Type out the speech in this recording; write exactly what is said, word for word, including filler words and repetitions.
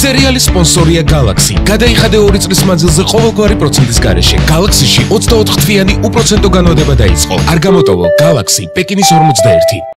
სერიალის სპონსორია Galaxy. გადაიხადე ორი წლის მანძილზე ყოველგვარი პროცენტის გარეშე. Galaxy-ში ოცდაოთხ თვიანი უპროცენტო განმავლობა დაიწყო. არ გამოტოვო Galaxy, პეკინის ორმოცდაერთი.